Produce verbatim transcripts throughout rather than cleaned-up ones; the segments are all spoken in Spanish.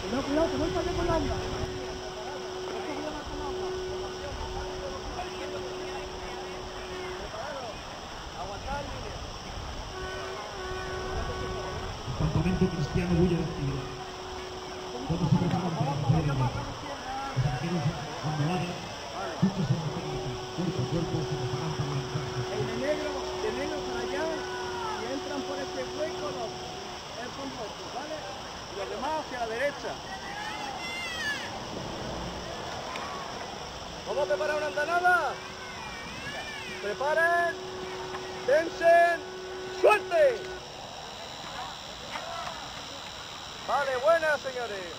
Cuidado, cuidado, que voy para allá con la onda. Campamento cristiano huye de actividad. Todos se preparan para la batalla de guerra. Los arqueros onduladas, muchos se reparan, cuerpo a cuerpo se preparan para lanzarse. El de negro, de negro para allá, y entran por este hueco los elfos muertos, ¿vale? Y los demás hacia la derecha. ¿Vamos a preparar una andanada? Preparen, tensen, suelten. Vale, buenas, señores.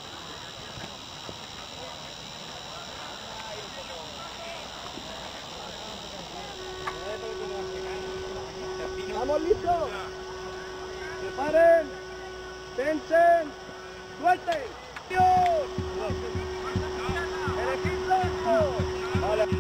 ¿Estamos listos? Preparen, tensen, suelten. ¡Dios! ¡Elegid blanco! Vale.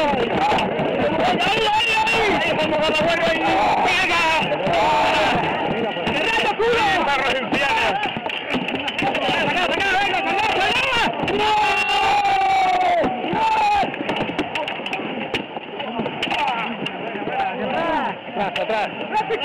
Atrás, atrás.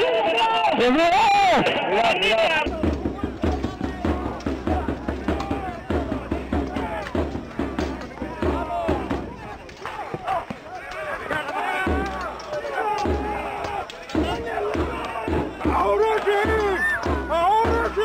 ¡Ahora sí! ¡Ahora sí!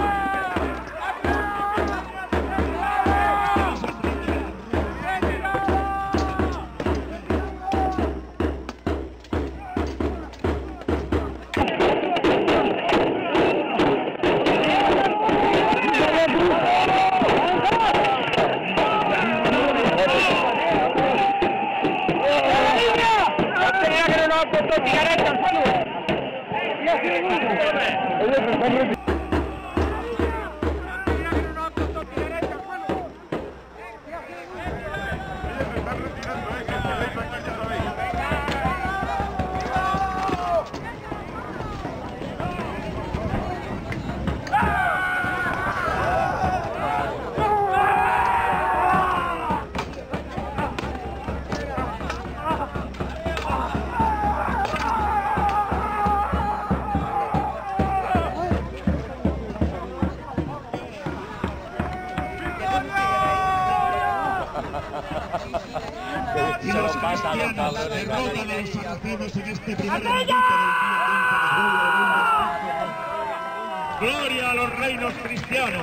Y los cristianos derrotan a los sarracenos en este primer encuentro del día treinta de julio de mil doscientos. ¡Gloria a los reinos cristianos!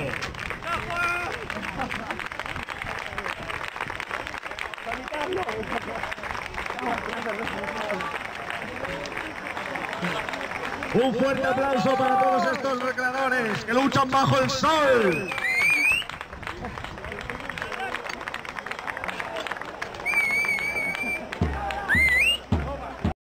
Un fuerte aplauso para todos estos recreadores que luchan bajo el sol.